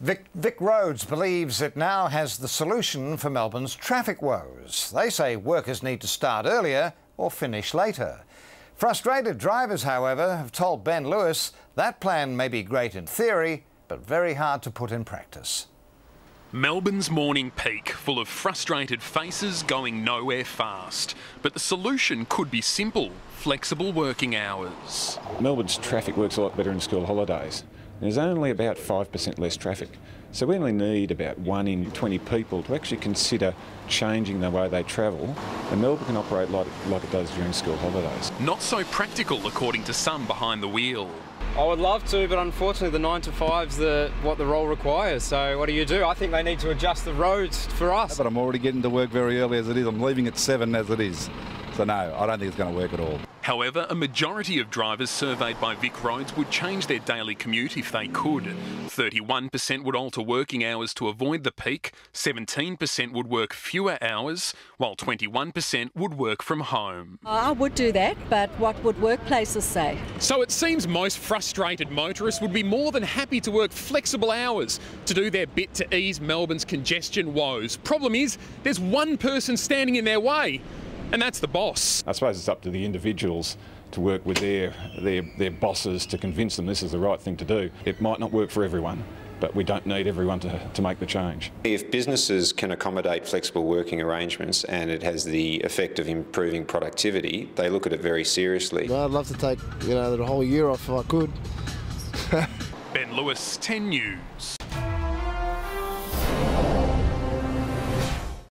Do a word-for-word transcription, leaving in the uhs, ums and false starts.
Vic, VicRoads believes it now has the solution for Melbourne's traffic woes. They say workers need to start earlier or finish later. Frustrated drivers, however, have told Ben Lewis that plan may be great in theory, but very hard to put in practice. Melbourne's morning peak, full of frustrated faces going nowhere fast. But the solution could be simple: flexible working hours. Melbourne's traffic works a lot better in school holidays. There's only about five percent less traffic. So we only need about one in twenty people to actually consider changing the way they travel, and Melbourne can operate like, like it does during school holidays. Not so practical, according to some behind the wheel. I would love to, but unfortunately the nine to five's the, what the role requires. So what do you do? I think they need to adjust the roads for us. But I'm already getting to work very early as it is. I'm leaving at seven as it is. So no, I don't think it's going to work at all. However, a majority of drivers surveyed by VicRoads would change their daily commute if they could. thirty-one percent would alter working hours to avoid the peak, seventeen percent would work fewer hours, while twenty-one percent would work from home. I would do that, but what would workplaces say? So it seems most frustrated motorists would be more than happy to work flexible hours to do their bit to ease Melbourne's congestion woes. Problem is, there's one person standing in their way, and that's the boss. I suppose it's up to the individuals to work with their, their, their bosses to convince them this is the right thing to do. It might not work for everyone, but we don't need everyone to, to make the change. If businesses can accommodate flexible working arrangements and it has the effect of improving productivity, they look at it very seriously. Well, I'd love to take, you know, the whole year off if I could. Ben Lewis, ten News.